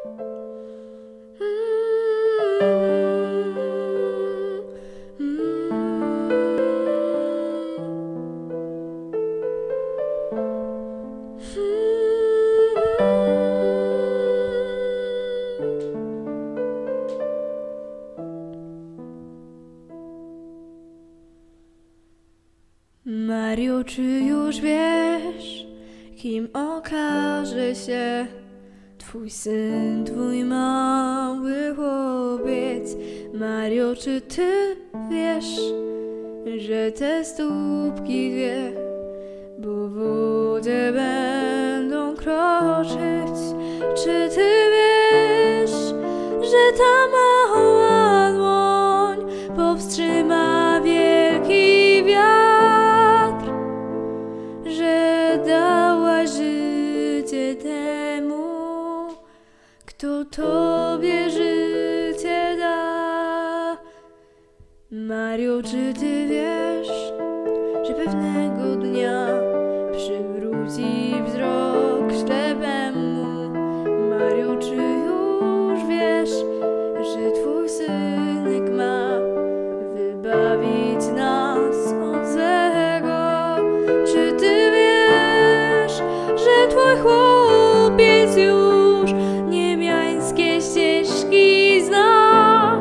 Mario, czy już wiesz, kim okaże się twój syn, twój mały chłopiec? Mario, czy ty wiesz, że te stópki dwie po wodzie będą kroczyć? Czy ty wiesz, że ta mała dłoń powstrzyma wielki wiatr? Że dałaś życie temu, kto tobie życie da. Mario, czy ty wiesz, że pewnego dnia przywróci wzrok ślepemu? Mario, czy już wiesz, że twój synek ma wybawić nas od złego? Czy ty wiesz, że twój chłopiec już niebiańskie ścieżki zna?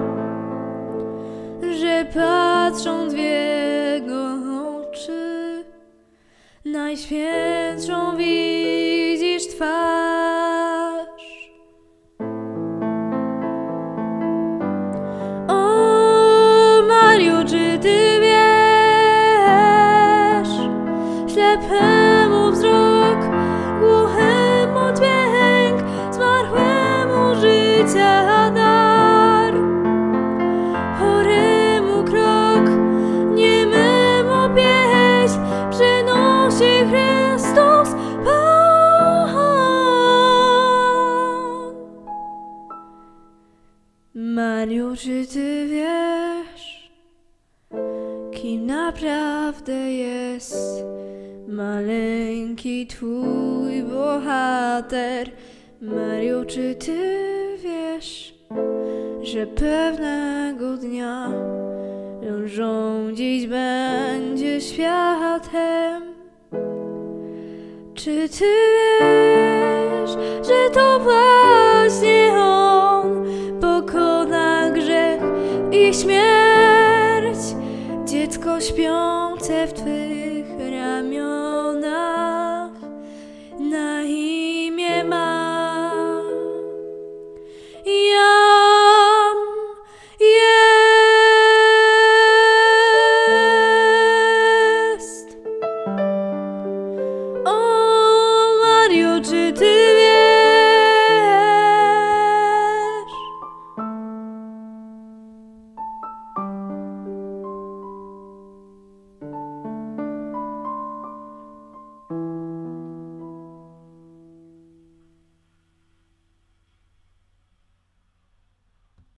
Że patrząc w jego oczy, najświętszą widzisz twarz. O Mario, czy ty wiesz, ślepemu wzrok, głuchemu dźwięk, zmarłemu życia dar, choremu krok, niememu pieśń przynosi Chrystus Pan. Mario, czy ty wiesz, kim naprawdę jest maleńki twój bohater? Mario, czy ty wiesz, że pewnego dnia on rządzić będzie światem? Czy ty wiesz, że to właśnie on pokona grzech i śmierć? Dziecko śpiące w twych